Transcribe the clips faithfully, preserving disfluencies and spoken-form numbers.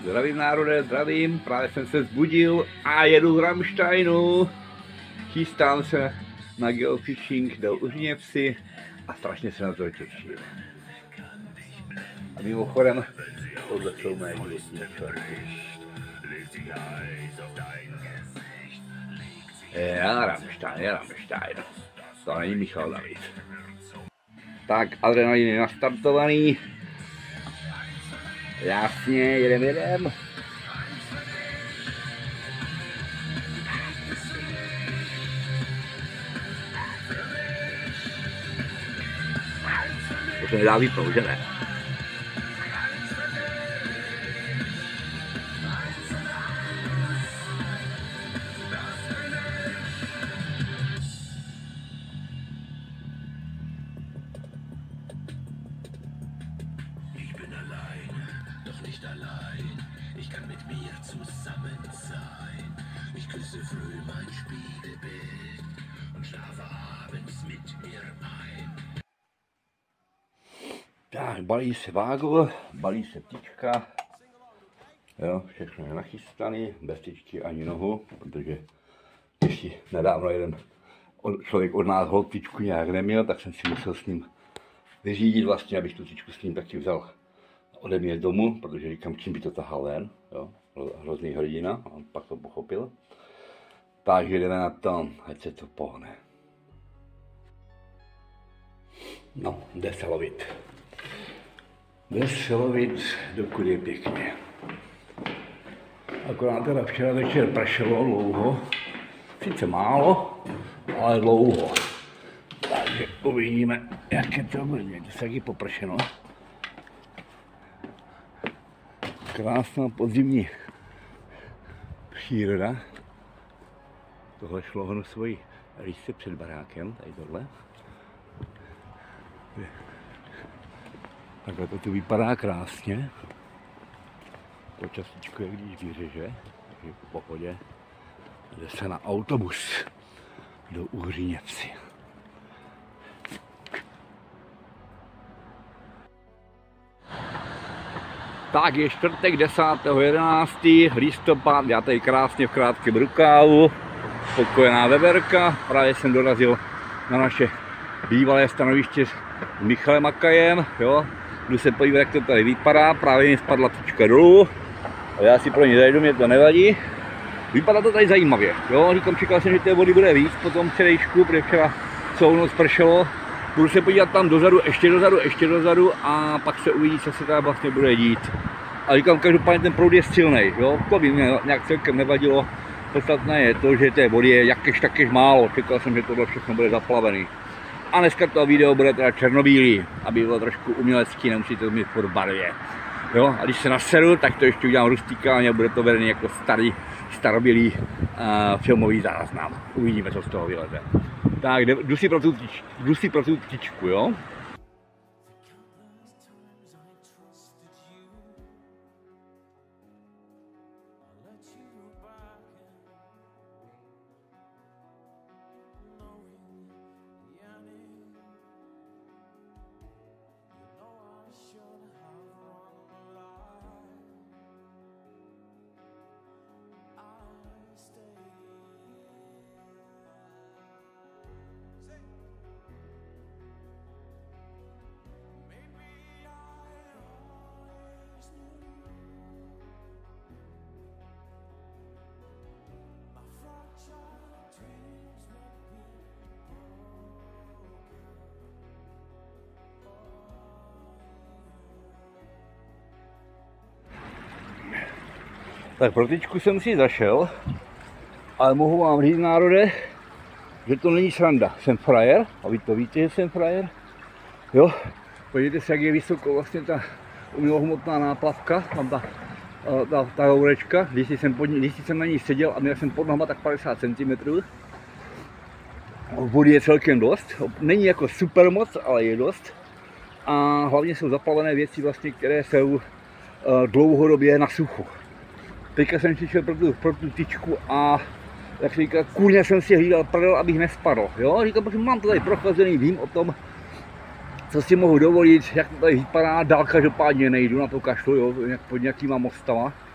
Zdravím národe, zdravím, právě jsem se zbudil a jedu z Rammsteinu. Chystám se na geofishing do Uřiněvsi a strašně se na to těším. A mimochodem, tohle jsou mé životní články. Já Rammstein, já Rammstein. To není Michal David. Tak, adrenalin je nastartovaný. Jasně, jedem, jedem. To se nedá vypnout, že ne? Tak, balí se vágl, balí se ptička, jo, všechno je nachystané, bez ptičky ani nohu, protože ještě nedávno jeden člověk od nás hol ptičku nějak neměl, tak jsem si musel s ním vyřídit vlastně, abych tu ptičku s ním taky vzal ode mě z domu, protože říkám, čím by to tahal ven, jo, hrozný hrdina, on pak to pochopil. Takže jdeme na to, ať se to pohne. No, jde se lovit. Jde se lovit, dokud je pěkně. Akorát teda včera večer pršelo dlouho, sice málo, ale dlouho. Takže uvidíme, jak je to bude. To se taky popršeno. Krásná podzimní příroda. Tohle šlo honu svoji rýse před barákem, tady tohle. Takhle to tu vypadá krásně. Počasíčko je, když vyřeže, takže po pohodě. Jde se na autobus do Uřiněvsi. Tak je čtvrtek desátého jedenáctého listopad, já tady krásně v krátkém rukávu, spokojená veverka, právě jsem dorazil na naše bývalé stanoviště s Michalem Akajem, jo. Jdu se podívat, jak to tady vypadá, právě mi spadla ptička dolů, ale já si pro ně zajdu, mě to nevadí. Vypadá to tady zajímavě, jo, říkám, čekal jsem, že té vody bude víc po tom včerejšku, protože včera celou noc pršelo. Budu se podívat tam dozadu, ještě dozadu, ještě dozadu a pak se uvidí, co se tady vlastně bude dít. A říkám, každopádně ten proud je silný, jo, to by mě nějak celkem nevadilo. Podstatné je to, že té vody je jakéž takéž málo, čekal jsem, že tohle všechno bude zaplavený. A dneska to video bude teda černobílý, aby bylo trošku umělecký, nemusíte to mít v barvě. Jo, a když se naseru, tak to ještě udělám rustikálně a bude to vedený jako starý, starobílý uh, filmový záznam. Uvidíme, co z toho vyleze. Tak, jdu si pro tu, jdu si pro tu ptičku, jo. Tak pro ptičku jsem si zašel, ale mohu vám říct, národe, že to není sranda. Jsem frajer, a vy to víte, že jsem frajer. Jo, podívejte se, jak je vysoko vlastně ta umělohmotná náplavka, tam ta, ta, ta hourečka, když jsem, pod ní, když jsem na ní seděl a měl jsem pod nohama tak padesát centimetrů. Vody je celkem dost, není jako super moc, ale je dost. A hlavně jsou zaplavené věci, vlastně, které jsou dlouhodobě na suchu. Teďka jsem si šel pro tu, pro tu tyčku a jak se říká, kůrně jsem si hlídal prdel, abych nespadl. Jo? Říkám, protože mám to tady prochlazený, vím o tom, co si mohu dovolit, jak to tady vypadá, dál každopádně nejdu, na to kašlu, jo, pod nějakýma mostama.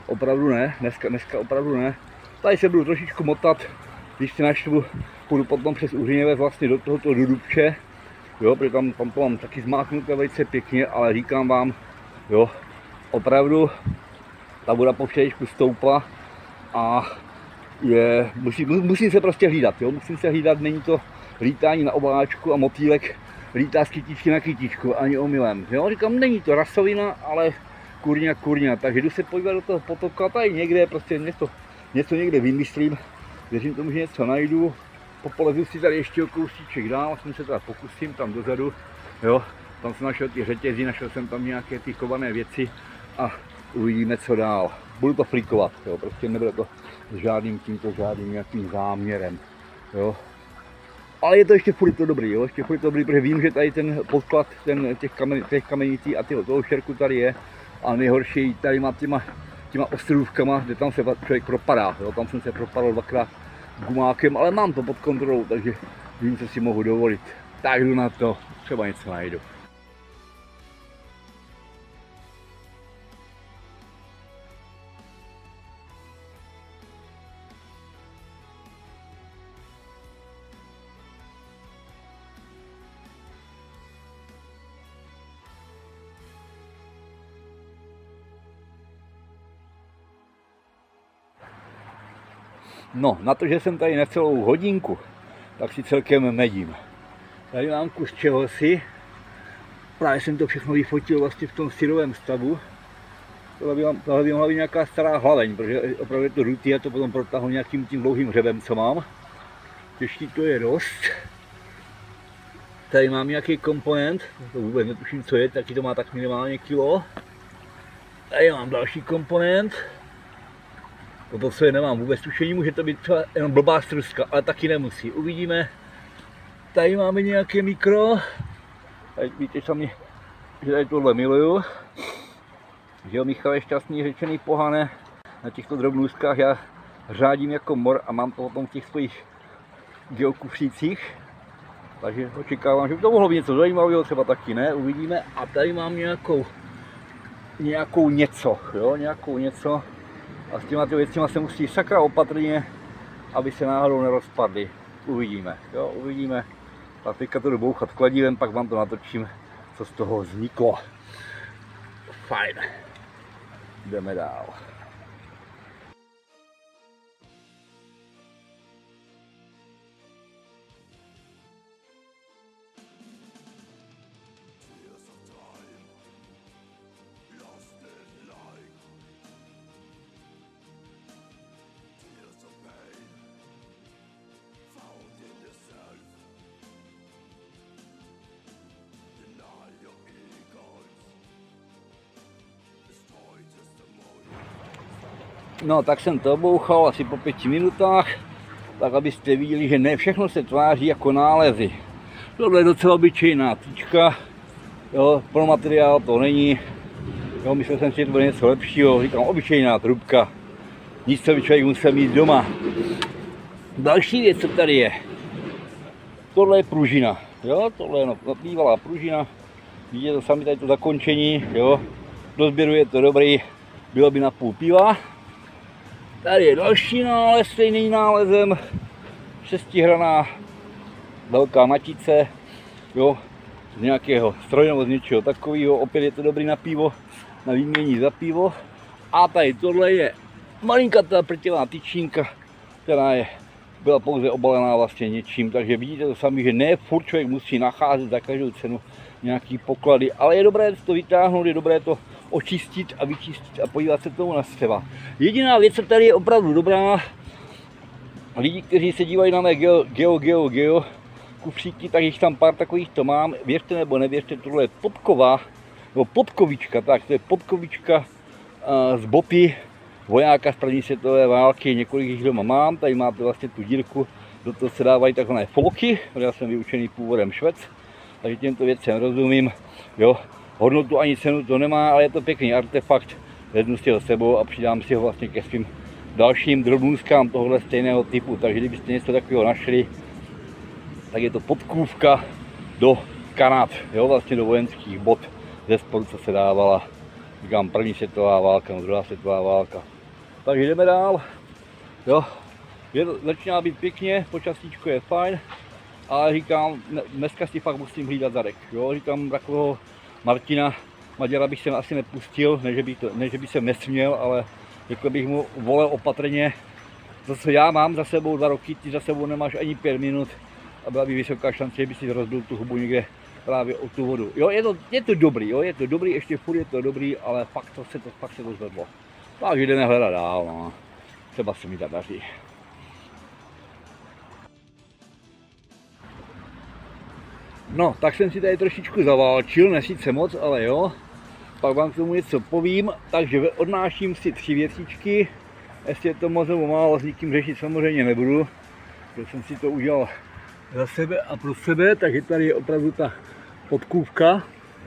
opravdu ne, dneska, dneska opravdu ne. Tady se budu trošičku motat, když si naštvu, půjdu potom přes Uhříněvec vlastně do tohoto do Dubče, jo, protože tam, tam to mám taky zmáknuté velice pěkně, ale říkám vám, jo, opravdu ta voda po včerejšku stoupla a je, musím, musím se prostě hlídat, jo, musím se hlídat, není to lítání na obláčku a motýlek lítá z kytičky na kytičku, ani omylem, jo, říkám, není to rasovina, ale kurňa, kurňa, takže jdu se podívat do toho potoka, tady někde, prostě něco, něco někde vymyslím, věřím tomu, že něco najdu, popolezu si tady ještě o kousíček dál, jsem se teda pokusím tam dozadu, jo, tam jsem našel ty řetězy, našel jsem tam nějaké ty kované věci a uvidíme, co dál. Budu to flikovat, jo, prostě nebude to s žádným tímto, žádným nějakým záměrem, jo. Ale je to ještě furt to dobrý, jo, ještě furt to dobrý, protože vím, že tady ten podklad ten, těch, kamen, těch kamenicí a tyho, toho šerku tady je a nejhorší tady má těma, těma ostrůvkama, kde tam se člověk propadá, jo, tam jsem se propadl dvakrát gumákem, ale mám to pod kontrolou, takže vím, co si mohu dovolit. Tak jdu na to, třeba něco najdu. No, na to, že jsem tady necelou hodinku, tak si celkem medím. Tady mám kus čehosi. Právě jsem to všechno vyfotil vlastně v tom syrovém stavu. Tohle by, tohle by mohla být nějaká stará hlaveň, protože opravdu je to dutý a to potom protáhnu nějakým tím dlouhým hřebem, co mám. Těžký to je dost. Tady mám nějaký komponent, to vůbec netuším, co je, taky to má tak minimálně kilo. Tady mám další komponent. Toto, co je, nemám vůbec tušení, může to být třeba jenom blbá struska, ale taky nemusí. Uvidíme. Tady máme nějaké mikro. Tady víte sami, že tady tohle miluju. Že jo, Michal je šťastný, řečený pohane. Na těchto drobnůstkách já řádím jako mor a mám to potom v těch svých geokufřících. Takže očekávám, že by to mohlo být něco zajímavého, třeba taky ne, uvidíme. A tady mám nějakou, nějakou něco, jo, nějakou něco. A s těma ty věcima se musí sakra opatrně, aby se náhodou nerozpadly. Uvidíme, jo, uvidíme. Tak teďka to jdu bouchat kladivem, pak vám to natočím, co z toho vzniklo. Fajn. Jdeme dál. No, tak jsem to obouchal asi po pěti minutách, tak abyste viděli, že ne všechno se tváří jako nálezy. Tohle je docela obyčejná tyčka, jo, pro materiál to není, jo, myslel jsem si, že to bude něco lepšího, říkám obyčejná trubka, nic, co by člověk musel mít doma. Další věc, co tady je, tohle je pružina, jo, tohle je no, bývalá pružina, vidíte to sami tady to zakončení, jo, do sběru je to dobrý, bylo by na půl piva. Tady je další nález, stejný nálezem, šestihraná velká matice, jo, z nějakého stroje nebo z něčeho takového, opět je to dobrý na pivo, na výmění za pivo. A tady tohle je malinkatá prtělá tyčínka, která je, byla pouze obalená vlastně něčím, takže vidíte to sami, že ne furt člověk musí nacházet za každou cenu nějaký poklady, ale je dobré to vytáhnout, je dobré to očistit a vyčistit a podívat se tomu na střeva. Jediná věc, co tady je opravdu dobrá, lidi, kteří se dívají na mé geo, geo, geo, geo kufříky, tak jich tam pár takových to mám, věřte nebo nevěřte, tohle je podkova, nebo podkovička, tak to je podkovička uh, z boty vojáka z první světové války, několik jich doma mám, tady máte vlastně tu dírku, do toho se dávají takové folky, já jsem vyučený původem Švec, takže těmto věcem rozumím, jo. Hodnotu ani cenu to nemá, ale je to pěkný artefakt. Vezmu si ho sebou a přidám si ho vlastně ke svým dalším drobnůzkám tohohle stejného typu. Takže kdybyste něco takového našli, tak je to podkůvka do kanat, jo, vlastně do vojenských bot ze spodu, co se dávala, říkám, první světová válka, no druhá světová válka. Takže jdeme dál. Jo, je, začíná být pěkně, počasíčko je fajn, ale říkám, dneska si fakt musím hlídat zadek. Jo, říkám, takového Martina Maďara bych sem asi nepustil, ne že, by to, ne, že by se nesměl, ale řekl bych mu, volel opatrně. Zase já mám za sebou dva roky, ty za sebou nemáš ani pět minut a byla by vysoká šance, že by si rozbil tu hubu někde právě o tu vodu. Jo, je to, je to dobrý, jo, je to dobrý, ještě furt je to dobrý, ale fakt to se to, fakt se to zvedlo. Takže jdeme hledat dál, no. Třeba se mi to daří. No, tak jsem si tady trošičku zaválčil, ne sice moc, ale jo. Pak vám k tomu něco povím, takže odnáším si tři věcičky. Jestli je to moc nebo málo, s nikým řešit samozřejmě nebudu. Protože jsem si to udělal za sebe a pro sebe, takže tady je opravdu ta podkůvka.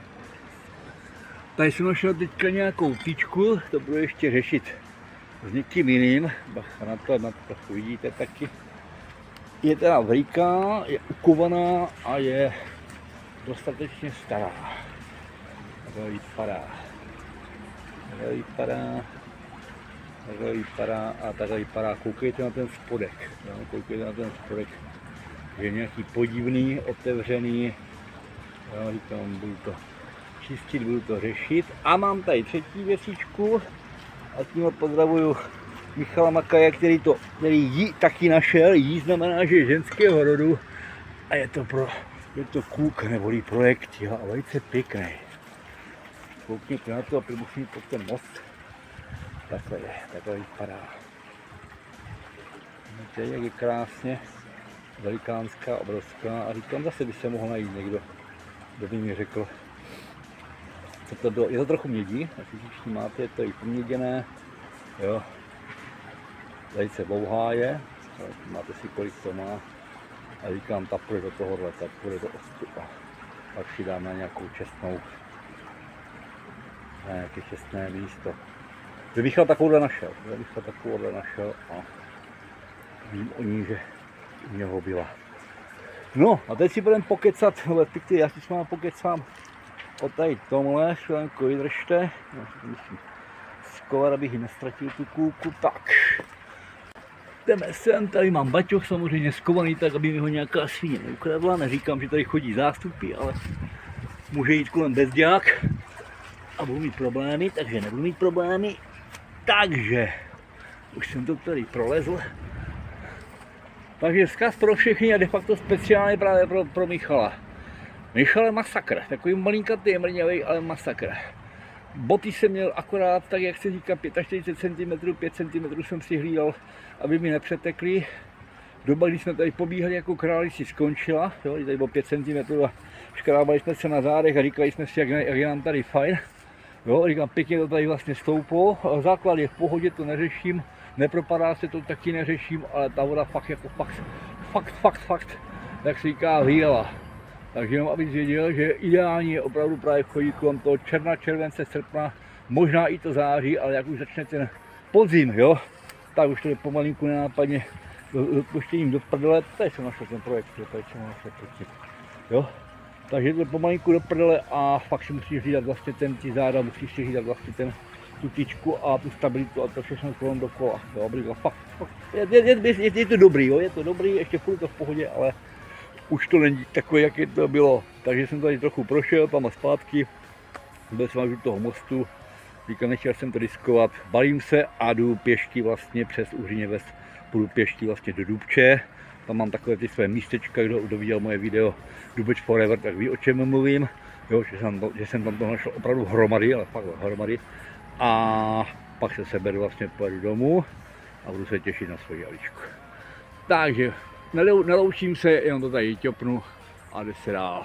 Tady jsem našel teďka nějakou tyčku, to budu ještě řešit s někým jiným. Bacha na to, na to trochu vidíte taky. Je teda veliká, je ukovaná a je dostatečně stará. Takhle vypadá. Takhle vypadá. Takhle vypadá a takhle vypadá. Koukejte na ten spodek. Jo? Koukejte na ten spodek. Je nějaký podivný, otevřený. Jo, říkám, budu to čistit, budu to řešit. A mám tady třetí věcičku. A tím pozdravuju Michala Makaje, který to který jí taky našel. Jí znamená, že je ženského rodu. A je to pro je to kůk neboli projekt, jo, a velice pěkný. Koukněte na to a musím pod ten most. Takhle je, takhle vypadá. Víte, jak je krásně, velikánská, obrovská a říkám, zase by se mohl najít někdo, kdo by mi řekl, co to bylo. Je to trochu mědí, asi všichni máte, je to i poměděné, jo. Velice dlouhá je, máte si kolik to má. A říkám, ta půjde do tohohle, ta půjde do ostupa. Pak si dám na nějakou čestnou, na nějaké čestné místo. Že bych ho takovouhle našel, že bych ho takovouhle našel a vím o ní, že u něho byla. No a teď si budeme pokecat, respektive já si s vámi pokecám o tady tomhle, chvilku vydržte. No, musím skovat, abych ji nestratil tu kůlku, tak. Jdeme sem, tady mám baťoch samozřejmě skovaný tak, aby mi ho nějaká svíně neukradla. Neříkám, že tady chodí zástupy, ale může jít kolem bezďák a budu mít problémy, takže nebudu mít problémy. Takže už jsem to tady prolezl. Takže vzkaz pro všechny a de facto speciálně právě pro, pro Michala. Michal je masakr, takový malinkatý, mrňavý, ale masakr. Boty jsem měl akorát, tak jak se říká, čtyřicet pět centimetrů, pět centimetrů jsem si hlídal, aby mi nepřetekly. Doba, když jsme tady pobíhali jako králi, si skončila, jo, tady bylo pět centimetrů a škrábali jsme se na zádech a říkali jsme si, jak, jak je nám tady fajn. Jo, říkám, pěkně to tady vlastně stouplo, základ je v pohodě, to neřeším, nepropadá se to, taky neřeším, ale ta voda fakt jako fakt, fakt, fakt, fakt, jak se říká, hlídala. Takže jenom abych věděl, že ideální je opravdu právě chodit kolem toho června, července, srpna, možná i to září, ale jak už začne ten podzim, jo, tak už to je pomalinku nenápadně dopuštěním do prdele. Tady jsem našel ten projekt, tady jsem našel projekt, jo. Takže to je pomalinku do prdele a fakt si musíš hlídat vlastně ten ty záda, musíš si hlídat vlastně ten tu tyčku a tu stabilitu a to všechno kolem dokola, jo, fakt, fakt, je, je, je, je, je to dobrý, jo, je to dobrý, ještě furt to v pohodě, ale už to není takové, jak to bylo. Takže jsem tady trochu prošel, tam a zpátky, byl jsem až u toho mostu, říkám, nechtěl jsem to riskovat, balím se a jdu pěšky vlastně přes Uhříně Ves, půjdu pěšky vlastně do Dubče, tam mám takové ty své místečka, kdo, kdo viděl moje video Dubeč Forever, tak ví, o čem mluvím, jo, že, jsem, že jsem tam to našel opravdu hromady, ale fakt hromady, a pak se seberu, vlastně pojedu domů a budu se těšit na svoji Aličku. Takže neloučím se, jenom to tady ťopnu a jde se dál.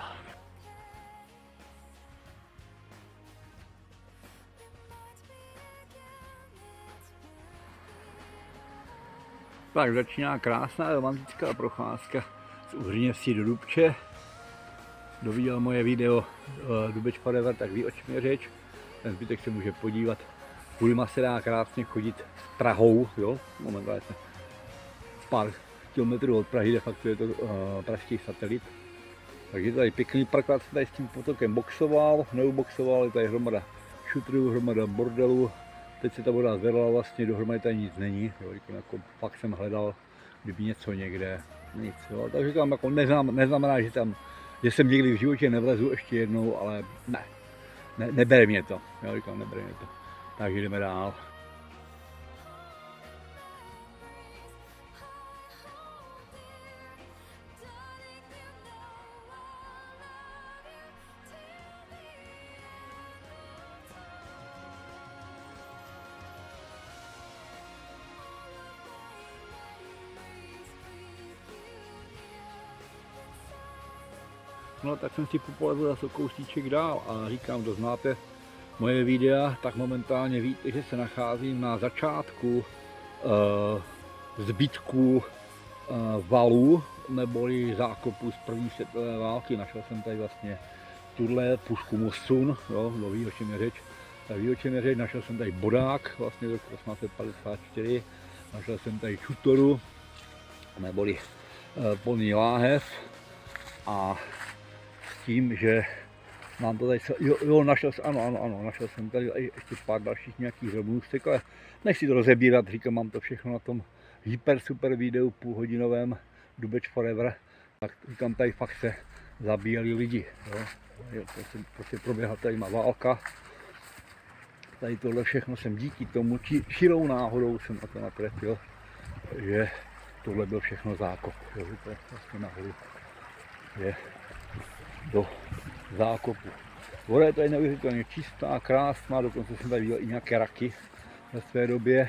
Tak začíná krásná romantická procházka z Uhříně Vsi do Dubče. Kdo viděl moje video uh, Dubeč Forever, tak ví, o čem je řeč. Ten zbytek se může podívat. Půlima se dá krásně chodit s Prahou, jo, momentálně jsme pár kilometrů od Prahy, de facto je to uh, pražský satelit. Takže tady pěkný parkour, jsem tady s tím potokem boxoval, neuboxoval, je tady hromada šutrů, hromada bordelů, teď se ta voda zvedla, vlastně dohromady tady nic není, jo, jako pak jsem hledal, kdyby něco někde, nic, jo, takže tam jako neznám, neznamená, že tam, že jsem někdy v životě nevlezu ještě jednou, ale ne, ne nebere mě to, jo, říkám, nebere mě to, takže jdeme dál. No tak jsem si popolezl zase kousíček dál a říkám, kdo znáte moje videa, tak momentálně víte, že se nacházím na začátku uh, zbytků uh, valů neboli zákopu z první světové války. Našel jsem tady vlastně tuhle pušku Mosun, jo, kdo ví, o čem je řeč. Tak ví, o čem je řeč. Našel jsem tady bodák, vlastně roku osmnáct set padesát čtyři. Našel jsem tady čutoru, neboli uh, polní láhev a tím, že mám to tady, jo, jo našel jsem, ano, ano, ano, našel jsem tady ještě pár dalších nějakých drobnůstek, ale nechci to rozebírat, říkám, mám to všechno na tom hyper super videu půlhodinovém Dubeč Forever, tak říkám, tady fakt se zabíjeli lidi, jo, prostě, prostě proběhla tady má válka, tady tohle všechno jsem díky tomu, či, širou náhodou jsem na to natrefil, že tohle byl všechno zákop, jo, to je vlastně nahoru, je do zákopu. Voda je tady neuvěřitelně čistá, krásná, dokonce jsem tady viděl i nějaké raky ve své době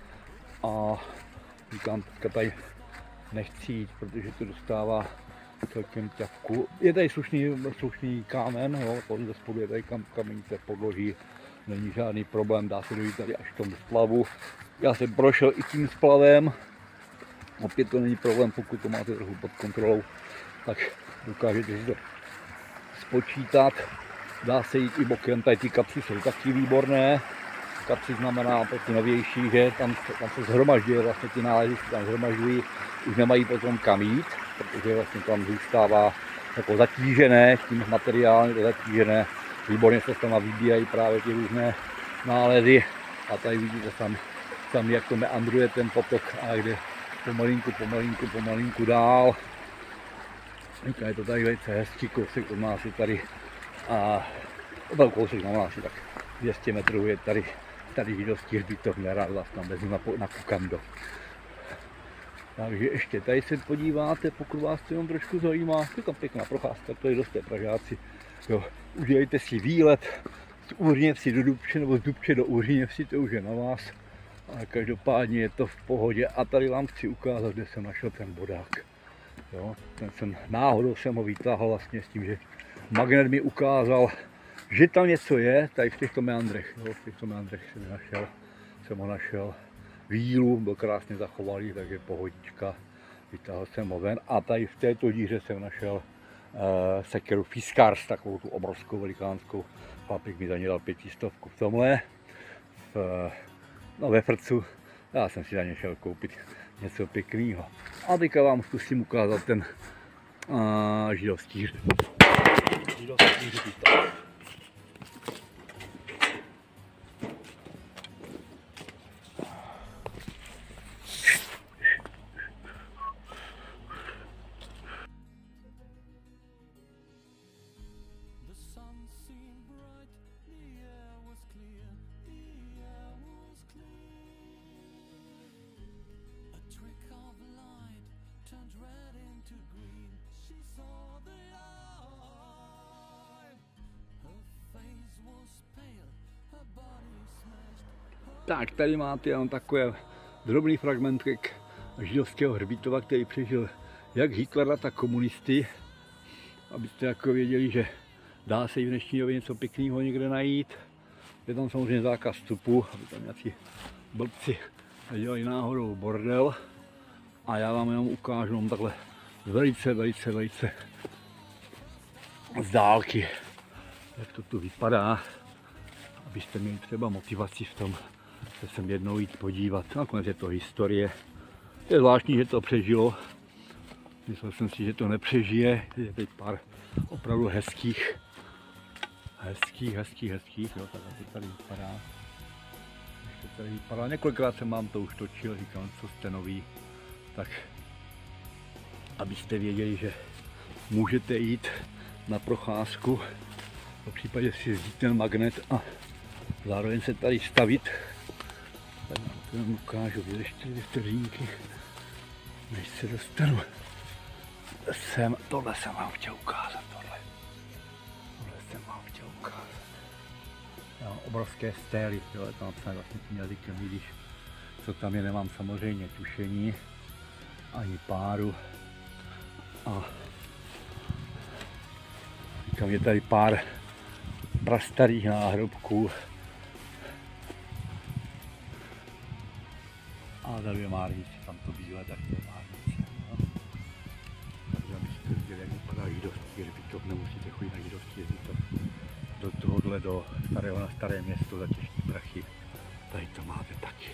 a říkám, teďka tady nechci jít, protože to dostává celkem ťavku. Je tady slušný, slušný kámen, jo, podle spodu je tady kam, kamenice podloží, není žádný problém, dá se dojít tady až k tomu splavu. Já jsem prošel i tím splavem, opět to není problém, pokud to máte trochu pod kontrolou, tak dokážete si to spočítat, dá se jít i bokem, tady ty kapsy jsou taky výborné, kapsy znamená ty novější, že tam, tam se zhromažďuje, vlastně ty nálezy se tam zhromažďují, už nemají potom kam jít, protože vlastně tam zůstává jako zatížené, tím materiálně to zatížené, výborně se tam vybírají právě ty různé nálezy a tady vidíte tam, tam jak to meandruje ten potok a jde pomalinku, pomalinku, pomalinku dál. Je to tady velice hezký kousek od nás je tady a byl kousek na nás, tak dvě stě metrů je tady, tady židovský hřbitov, nerad vás tam vezmu na, na Kukando. Takže ještě tady se podíváte, pokud vás to jenom trošku zajímá, je tam pěkná procházka, to je dost Pražáci. Jo, udělejte si výlet z Úřněvsi do Dubče nebo z Dubče do Úřněvsi, to už je na vás. Ale každopádně je to v pohodě a tady vám chci ukázat, kde jsem našel ten bodák. Jo, ten jsem náhodou jsem ho vytáhl vlastně s tím, že magnet mi ukázal, že tam něco je, tady v těchto meandrech, jo, v těchto meandrech jsem našel, jsem ho našel vílu, byl krásně zachovalý, takže pohodička, vytáhl jsem ho ven a tady v této díře jsem našel uh, sekeru Fiskars, takovou tu obrovskou velikánskou, chlapík mi za ně dal pětistovku v tomhle, v, no ve Frcu, já jsem si za ně šel koupit něco pěkného. A teďka vám zkusím ukázat ten uh, židovský židovský hřbitov. Tak, tady máte jenom takové drobný fragmentek židovského hřbitova, který přežil jak Hitlera, tak komunisty, abyste jako věděli, že dá se i v dnešní době něco pěkného někde najít. Je tam samozřejmě zákaz vstupu, aby tam nějací blbci dělají náhodou bordel. A já vám jenom ukážu takhle velice, velice, velice z dálky, jak to tu vypadá, abyste měli třeba motivaci v tom se sem jednou jít podívat. Nakonec je to historie. Je zvláštní, že to přežilo. Myslel jsem si, že to nepřežije. Je teď pár opravdu hezkých, hezkých, hezkých, hezkých. Jo, tak to tady vypadá. tady vypadá. Několikrát jsem vám to už točil, říkám, co jste nový, tak abyste věděli, že můžete jít na procházku, v případě si jezdíte ten magnet a zároveň se tady stavit. Tak vám to jenom ukážu, ještě dvě vteřínky, než se dostanu sem. Tohle jsem vám chtěl ukázat, tohle. Tohle jsem vám chtěl ukázat. Jo, obrovské stély, jo, tam napsané vlastně tím jazykem, vidíš, co tam je, nemám samozřejmě tušení, ani páru. A říkám, je tady pár prastarých náhrobků. A tady je márnice, tam to bílé, tak to je márnice. No. Takže abyste viděli, jak vypadá židovství, kdyby to nemusíte chodit na židovství, jezdit to do tohohle, do starého na staré město za těžký prachy. Tady to máte taky.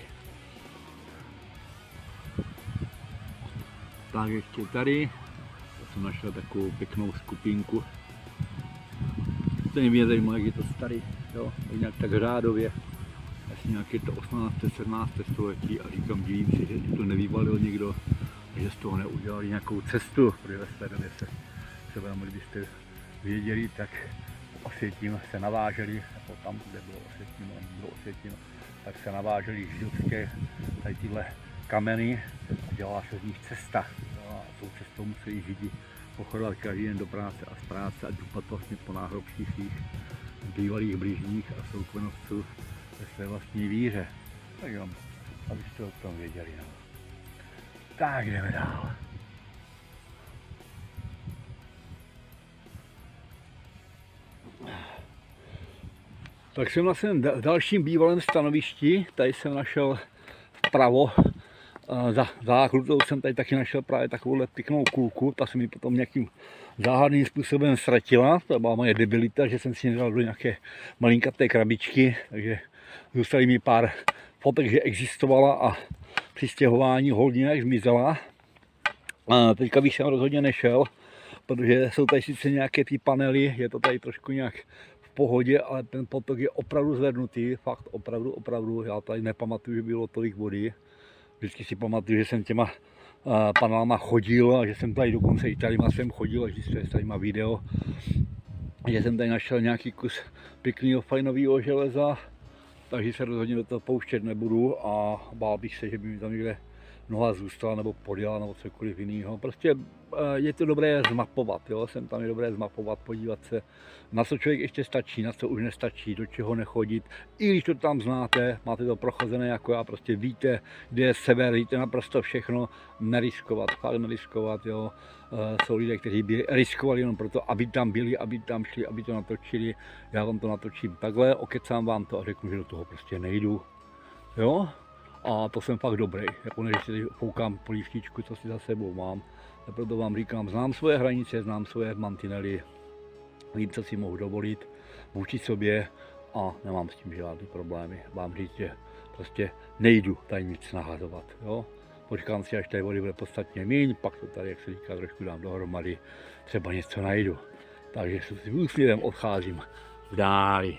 Tak ještě tady, to jsem našel takovou pěknou skupinku. To mě zajímá, jak je to starý, jo, nějak tak řádově. Asi nějaké to osmnácté sedmnácté století a říkám, divím si, že to nevyvalil někdo, že z toho neudělali nějakou cestu, protože ve své době se třeba, kdybyste věděli, tak Osvětím se naváželi, nebo tam, kde bylo Osvětím, bylo Osvětím, tak se naváželi židovské tady tyhle kameny a dělala se z nich cesta. No a tou cestou museli Židi pochodovat každý den do práce a z práce a dupat vlastně po náhrobcích svých bývalých bližních a soukmenovců ve své vlastní víře. Tak jo, abyste o tom věděli. No. Tak jdeme dál. Tak jsem na svém dalším bývalém stanovišti, tady jsem našel vpravo, za zákrutou jsem tady taky našel právě takovouhle pěknou kulku, ta se mi potom nějakým záhadným způsobem ztratila, to byla moje debilita, že jsem si ji dal do nějaké malinkaté krabičky, takže zůstaly mi pár fotek, že existovala a při stěhování hodně zmizela. A teďka bych sem rozhodně nešel, protože jsou tady sice nějaké ty panely, je to tady trošku nějak v pohodě, ale ten potok je opravdu zvednutý, fakt opravdu, opravdu, já tady nepamatuju, že bylo tolik vody. Vždycky si pamatuju, že jsem těma uh, panelama chodil a že jsem tady dokonce i tady jsem chodil, až když tady má video, že jsem tady našel nějaký kus pěkného fajnového železa, takže se rozhodně do toho pouštět nebudu a bál bych se, že by mi tam někde noha zůstala nebo podjela nebo cokoliv jiného. Prostě je to dobré zmapovat, jo? Jsem tam je dobré zmapovat, podívat se, na co člověk ještě stačí, na co už nestačí, do čeho nechodit. I když to tam znáte, máte to prochozené jako já, prostě víte, kde je sever, víte naprosto všechno, neriskovat, fakt neriskovat, jo? Jsou lidé, kteří by riskovali jenom proto, aby tam byli, aby tam šli, aby to natočili. Já vám to natočím takhle, okecám vám to a řeknu, že do toho prostě nejdu, jo? A to jsem fakt dobrý, jako než si foukám polívčičku, co si za sebou mám. A proto vám říkám, znám svoje hranice, znám svoje mantinely, vím, co si mohu dovolit vůči sobě a nemám s tím žádný problémy. Vám říct, že prostě nejdu tady nic nahazovat, jo. Počkám si, až tady vody bude podstatně míň, pak to tady, jak se říká, trošku dám dohromady, třeba něco najdu. Takže s úsměvem odcházím v dáli.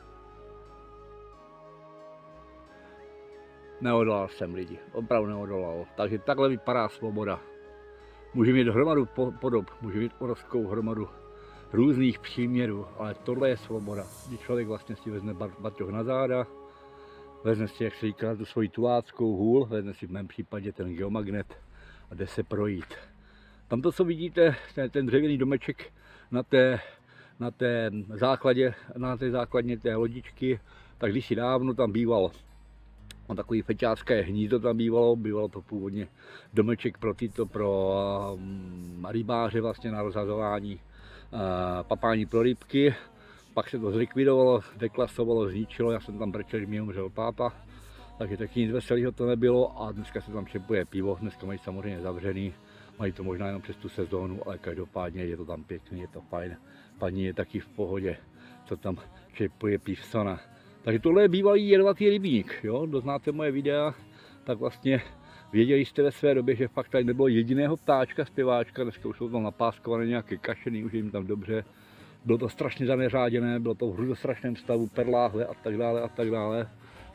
Neodolal jsem lidi, opravdu neodolal. Takže takhle vypadá svoboda. Může mít hromadu podob, může mít obrovskou hromadu různých příměrů, ale tohle je svoboda. Když člověk vlastně si vezme baťoh na záda, vezme si, jak se říká, tu svoji tuláckou hůl, vezme si v mém případě ten geomagnet a jde se projít. Tam to, co vidíte, ten, ten dřevěný domeček na té, na té základě, na té základně té lodičky, tak když si dávno tam býval a takový feťácké hnízdo tam bývalo, bývalo to původně domeček pro tyto, pro um, rybáře vlastně na rozhazování uh, papání pro rybky. Pak se to zlikvidovalo, deklasovalo, zničilo, já jsem tam brečel, že mi umřel táta, takže taky nic veselého to nebylo a dneska se tam čepuje pivo, dneska mají samozřejmě zavřený, mají to možná jenom přes tu sezónu, ale každopádně je to tam pěkný, je to fajn, paní je taky v pohodě, co tam čepuje pivsona. Takže tohle je bývalý jedovatý rybník, jo? Kdo znáte moje videa, tak vlastně věděli jste ve své době, že fakt tady nebylo jediného ptáčka, zpěváčka, dneska už jsou tam napáskované nějaké kašeny, už je jim tam dobře. Bylo to strašně zaneřáděné, bylo to v hruzostrašném stavu, perláhle a tak dále a tak dále.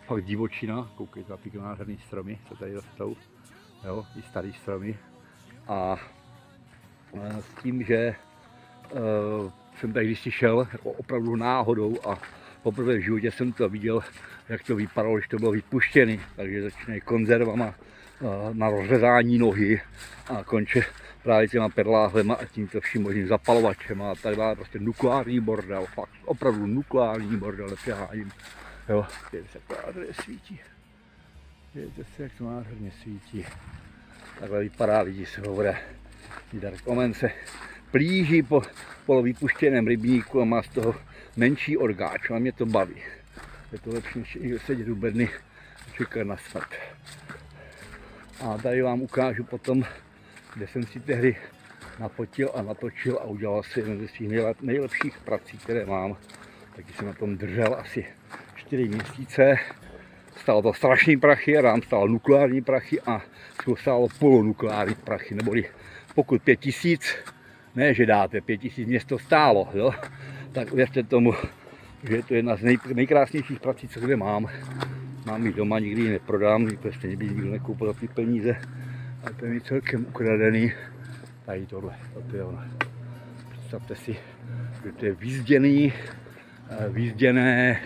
fakt divočina, koukejte na ty nádherný stromy, co tady rostou, jo, i starý stromy. A s tím, že uh, jsem tady když šel jako opravdu náhodou a poprvé v životě jsem to viděl, jak to vypadalo, když to bylo vypuštěné. Takže začínají konzervama uh, na rozřezání nohy a konče právě těma perláhlema a tímto vším možným zapalovačem a tak dále. Prostě nukleární bordel, fakt opravdu nukleární bordel, nepřeháním. Jo, vidíte se, jak to nádherně svítí. Vidíte se, jak to nádherně svítí. Takhle vypadá, lidi se hovore. Dark Omen se plíží po polovypuštěném rybníku a má z toho menší orgáč. A mě to baví. Je to lepší, než sedět u bedny a čekat na smrt. A tady vám ukážu potom, kde jsem si tehdy nafotil a natočil a udělal si jeden ze svých nejlepších prací, které mám. Taky jsem na tom držel asi čtyři měsíce. Stálo to strašný prachy, a dám stál nukleární prachy a stálo polonukleární prachy, neboli pokud pět tisíc, ne že dáte, pět tisíc město stálo, jo, tak věřte tomu, že je to jedna z nej, nejkrásnějších prací, co kde mám. Mám ji doma, nikdy ji neprodám, nikdo stejně by nikdo nekoupil za ty peníze, ale to je mi celkem ukradený. Tady tohle, to je ono. Představte si, že to je výzděný, výzděné,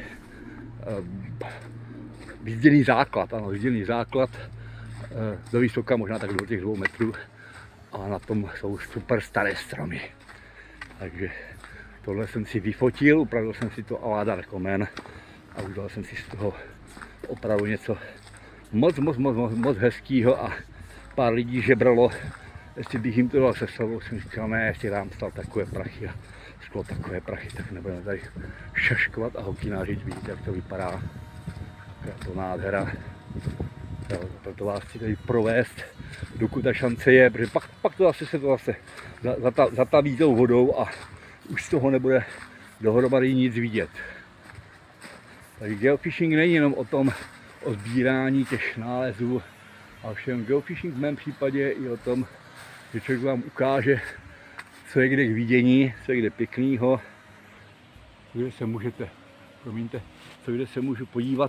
výzděný základ, ano, výzděný základ, do vysoka možná tak do těch dvou metrů. A na tom jsou super staré stromy. Takže tohle jsem si vyfotil, upravil jsem si to a Dark Omen a udělal jsem si z toho opravdu něco moc, moc, moc, moc, moc hezkýho a pár lidí žebralo, jestli bych jim to dal se sebou, jsem říkal, ne, jestli dám stal takové prachy a sklo takové prachy, tak nebudeme tady šaškovat a hokinářit, vidíte, jak to vypadá. Je to nádhera. Jo, proto vás chci tady provést, dokud ta šance je, protože pak, pak to zase se to zase zataví tou vodou a už z toho nebude dohromady nic vidět. Takže geofishing není jenom o tom, o sbírání těch nálezů, ale všem geofishing v mém případě je i o tom, že člověk vám ukáže, co je kde k vidění, co je kde pěknýho, kde se můžete, promiňte, co kde se můžu podívat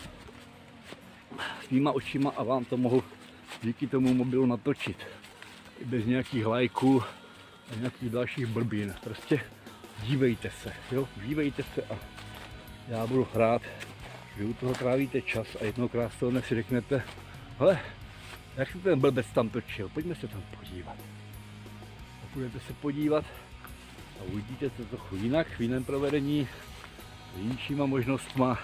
svýma očima a vám to mohu díky tomu mobilu natočit. I bez nějakých lajků a nějakých dalších blbin. Prostě dívejte se, jo? Dívejte se a já budu rád, že u toho trávíte čas a jednokrát z toho dnes si řeknete, hele, jak se ten blbec tam točil, pojďme se tam podívat. A budete se podívat a uvidíte to trochu jinak, v jiném provedení, s jinýma možnostma.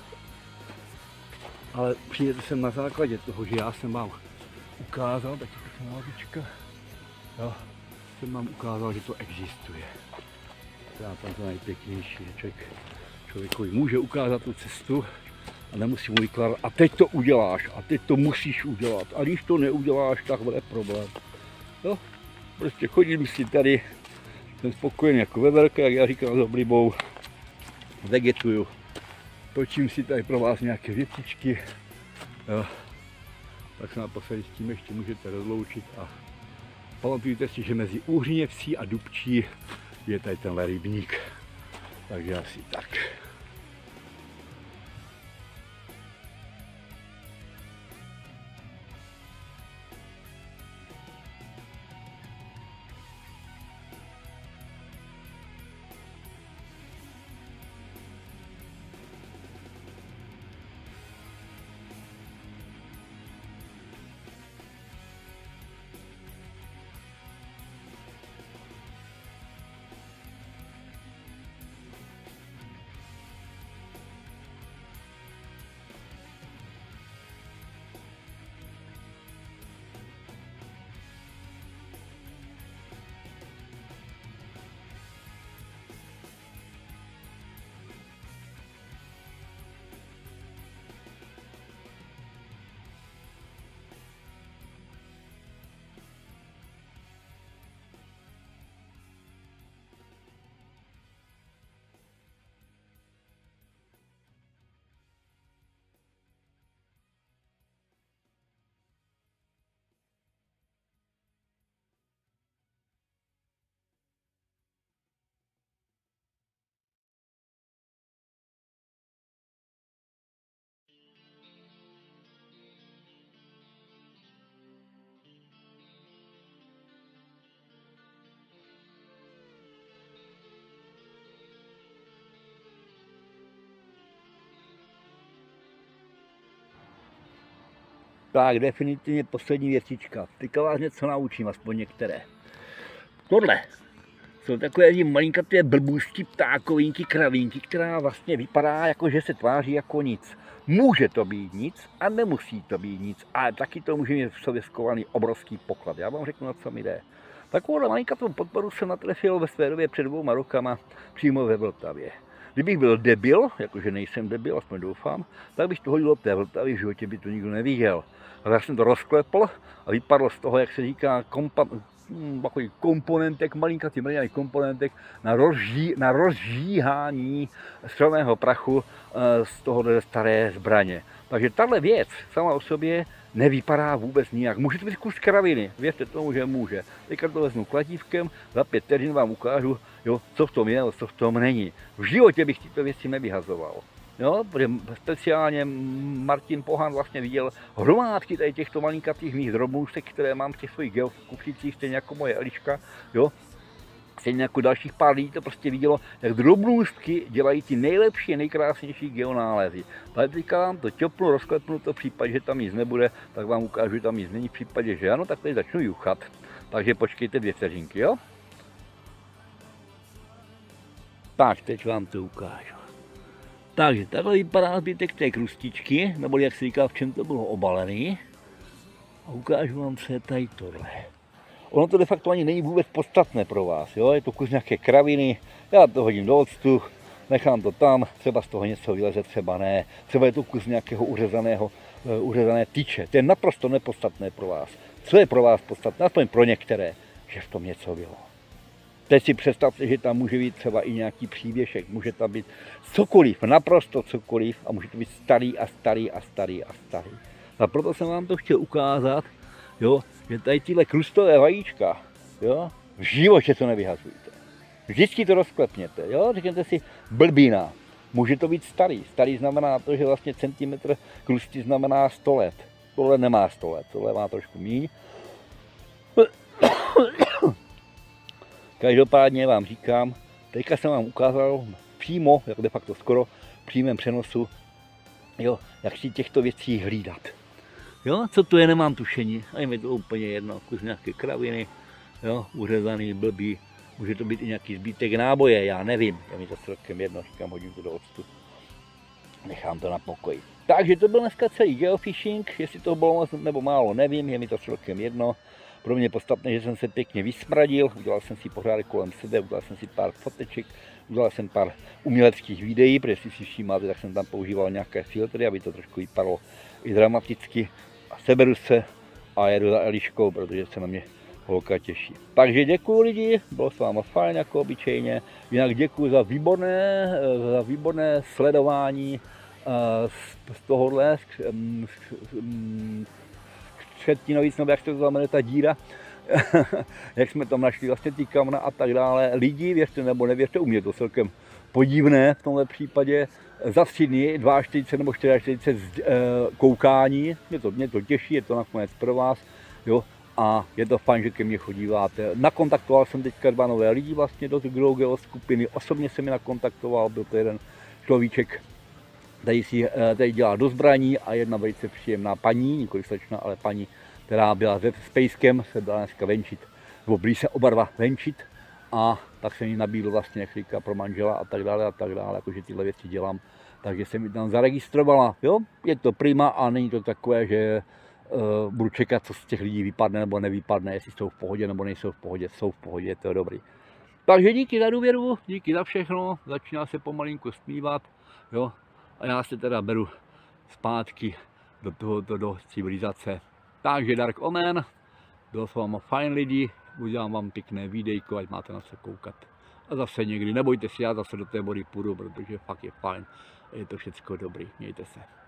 Ale přijdete sem na základě toho, že já jsem vám ukázal, tak je to lávička, jo, jsem vám ukázal, že to existuje. To je tam to nejpěknější, že člověk člověkovi může ukázat tu cestu a nemusí mu vykládat, a teď to uděláš, a teď to musíš udělat, a když to neuděláš, tak bude problém. Jo, prostě chodím si tady, jsem spokojený jako veverka, jak já říkám s oblibou, vegetuju. Točím si tady pro vás nějaké věcičky, jo. Tak se naposledy s tím ještě můžete rozloučit a pamatujte si, že mezi Uhříněvsí a Dubčí je tady tenhle rybník, takže asi tak. Tak, definitivně poslední věcička. Teďka vás něco naučím, aspoň některé. Tohle jsou takové malinkaté blbůstky, ptákovinky, kravínky, která vlastně vypadá jako, že se tváří jako nic. Může to být nic a nemusí to být nic, ale taky to může mít v sobě skovaný obrovský poklad. Já vám řeknu, na co mi jde. Takovou malinkatou podporu jsem natrefil ve své době před dvouma rokama přímo ve Vltavě. Kdybych byl debil, jakože nejsem debil, aspoň doufám, tak bych to hodil do té Vltavy, v životě by to nikdo neviděl. Ale já jsem to rozklepl a vypadlo z toho, jak se říká, kompa, takový komponentek, malinkatý malinkatý komponentek na, rozží, na rozžíhání střelného prachu z tohohle staré zbraně. Takže tahle věc sama o sobě nevypadá vůbec nijak. Může to být kus kraviny, věřte tomu, že může. Teďka to vezmu kladívkem, za pět vteřin vám ukážu, jo, co v tom je, co v tom není. V životě bych tyto věci nevyhazoval. Jo, protože speciálně Martin Pohan vlastně viděl hromádky tady těchto malinkatých mých drobnůstek, které mám v těch svých geokuflicích, stejně jako moje Eliška, jo. Stejně jako dalších pár lidí to prostě vidělo, jak drobnůstky dělají ty nejlepší, nejkrásnější geonálezy. Ale teďka vám to ťopnu, rozklepnu to v případě, že tam nic nebude, tak vám ukážu, že tam nic není, v případě, že ano, tak tady začnu juchat. Takže počkejte dvě vteřinky, jo? Tak, teď vám to ukážu. Takže takhle vypadá zbytek té krustičky, nebo jak se říká, v čem to bylo obalený. A ukážu vám, co je tady tohle. Ono to de facto ani není vůbec podstatné pro vás, jo? Je to kus nějaké kraviny, já to hodím do octu, nechám to tam, třeba z toho něco vyleze, třeba ne, třeba je to kus nějakého uřezaného, uh, uřezané tyče, to je naprosto nepodstatné pro vás. Co je pro vás podstatné, aspoň pro některé, že v tom něco bylo. Teď si představte, že tam může být třeba i nějaký přívěšek, může tam být cokoliv, naprosto cokoliv a může to být starý a starý a starý a starý. A proto jsem vám to chtěl ukázat, jo, že tady tyhle krustové vajíčka, jo, v životě to nevyhazujte. Vždycky to rozklepněte, jo, řekněte si blbina. Může to být starý. Starý znamená to, že vlastně centimetr krusty znamená sto let. Tohle nemá sto let, tohle má trošku míň. Každopádně vám říkám, teďka jsem vám ukázal přímo, jak de facto skoro, v přímém přenosu, jo, jak si těchto věcí hlídat. Jo, co to je, nemám tušení, a je mi to úplně jedno, kus nějaké kraviny, jo, uřezaný, blbý, může to být i nějaký zbytek náboje, já nevím, je mi to celkem jedno, říkám, hodím to do octu, nechám to na pokoji. Takže to byl dneska celý geofishing, jestli to bylo moc nebo málo, nevím, je mi to celkem jedno. Pro mě podstatné, že jsem se pěkně vysmradil, udělal jsem si pořádek kolem sebe, udělal jsem si pár foteček, udělal jsem pár uměleckých videí, protože si si všímáte, tak jsem tam používal nějaké filtry, aby to trošku vypadalo i dramaticky. A seberu se a jedu za Eliškou, protože se na mě holka těší. Takže děkuji lidi, bylo s vámi fajn jako obyčejně, jinak děkuji za výborné, za výborné sledování z tohohle, třetinovíc, nebo jak se to znamená ta díra, jak jsme tam našli vlastně ty kamna a tak dále. Lidi, věřte nebo nevěřte, u mě je to celkem podivné v tomhle případě. Za tři dny, čtyřicet dva nebo čtyřicet čtyři koukání, mě to, mě to těší, je to nakonec pro vás, jo, a je to fajn, že ke mně chodíváte. Nakontaktoval jsem teďka dva nové lidi vlastně do Geo skupiny, osobně jsem je nakontaktoval, byl to jeden človíček, tady si tady dělá do zbraní a jedna velice příjemná paní, nikoli slečna, ale paní, která byla se Spacecam, se byla dneska venčit, nebo byli se oba dva venčit a tak jsem jí nabídl vlastně, jak říká, pro manžela a tak dále a tak dále, jakože tyhle věci dělám, takže jsem ji tam zaregistrovala, jo, je to prima a není to takové, že uh, budu čekat, co z těch lidí vypadne nebo nevypadne, jestli jsou v pohodě nebo nejsou v pohodě, jsou v pohodě, to je dobrý. Takže díky za důvěru, díky za všechno, začíná se pomalinku smívat, jo. A já se teda beru zpátky do tohoto, do civilizace. Takže Dark Omen, byl s váma fajn lidi, udělám vám pěkné videjko, ať máte na co koukat. A zase někdy, nebojte si, já zase do té vody půjdu, protože fakt je fajn, je to všecko dobrý, mějte se.